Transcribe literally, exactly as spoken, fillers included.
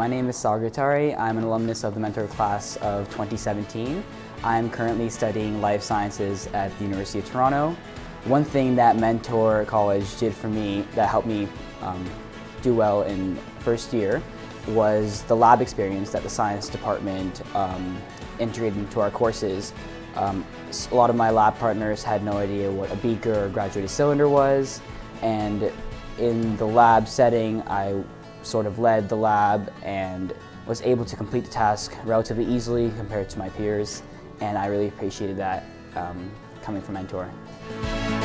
My name is Sagar Kothari. I'm an alumnus of the Mentor class of twenty seventeen. I'm currently studying life sciences at the University of Toronto. One thing that Mentor College did for me that helped me um, do well in first year was the lab experience that the science department um, integrated into our courses. Um, a lot of my lab partners had no idea what a beaker or graduated cylinder was, and in the lab setting I sort of led the lab and was able to complete the task relatively easily compared to my peers, and I really appreciated that um, coming from Mentor.